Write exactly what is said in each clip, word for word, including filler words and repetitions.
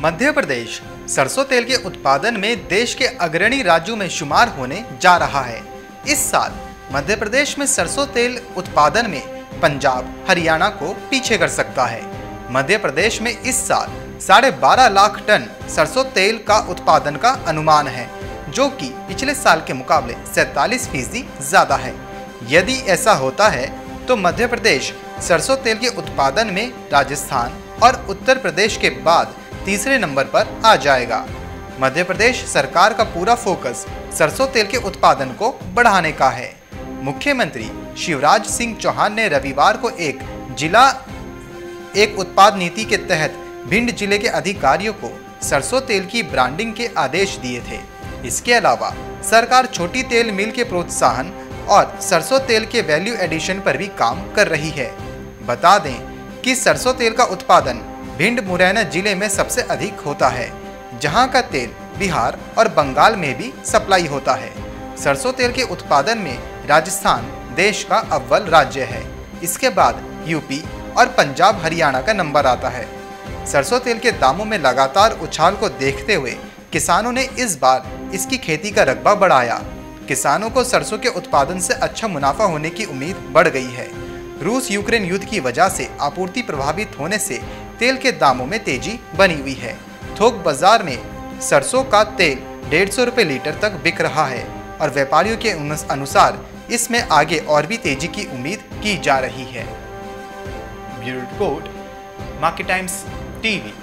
मध्य प्रदेश सरसों तेल के उत्पादन में देश के अग्रणी राज्यों में शुमार होने जा रहा है। इस साल मध्य प्रदेश में सरसों तेल उत्पादन में पंजाब हरियाणा को पीछे कर सकता है। मध्य प्रदेश में इस साल साढ़े बारह लाख टन सरसों तेल का उत्पादन का अनुमान है, जो कि पिछले साल के मुकाबले सैंतालीस फीसदी ज्यादा है। यदि ऐसा होता है तो मध्य प्रदेश सरसों तेल के उत्पादन में राजस्थान और उत्तर प्रदेश के बाद तीसरे नंबर पर आ जाएगा। मध्य प्रदेश सरकार का पूरा फोकस सरसों तेल के उत्पादन को बढ़ाने का है। मुख्यमंत्री शिवराज सिंह चौहान ने रविवार को एक जिला एक उत्पाद नीति के तहत भिंड जिले के अधिकारियों को सरसों तेल की ब्रांडिंग के आदेश दिए थे। इसके अलावा सरकार छोटी तेल मिल के प्रोत्साहन और सरसों तेल के वैल्यू एडिशन पर भी काम कर रही है। बता दें कि सरसों तेल का उत्पादन भिंड मुरैना जिले में सबसे अधिक होता है, जहां का तेल बिहार और बंगाल में भी सप्लाई होता है। सरसों तेल के उत्पादन में राजस्थान देश का अव्वल राज्य है। इसके बाद यूपी और पंजाब हरियाणा का नंबर आता है। सरसों तेल के दामों में लगातार उछाल को देखते हुए किसानों ने इस बार इसकी खेती का रकबा बढ़ाया। किसानों को सरसों के उत्पादन से अच्छा मुनाफा होने की उम्मीद बढ़ गई है। रूस यूक्रेन युद्ध की वजह से आपूर्ति प्रभावित होने से तेल के दामों में तेजी बनी हुई है। थोक बाजार में सरसों का तेल डेढ़ सौ रुपये लीटर तक बिक रहा है और व्यापारियों के अनुसार इसमें आगे और भी तेजी की उम्मीद की जा रही है। Bureau report, market times TV.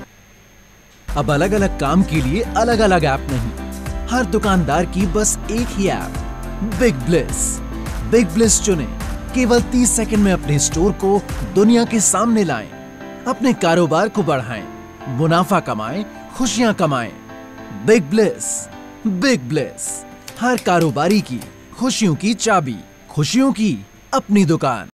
अब अलग अलग काम के लिए अलग अलग ऐप नहीं, हर दुकानदार की बस एक ही app, big bliss. Big bliss चुनें, केवल तीस सेकंड में अपने स्टोर को दुनिया के सामने लाएं, अपने कारोबार को बढ़ाएं, मुनाफा कमाएं, खुशियां कमाएं। Big bliss. बिग ब्लिस, हर कारोबारी की खुशियों की चाबी, खुशियों की अपनी दुकान।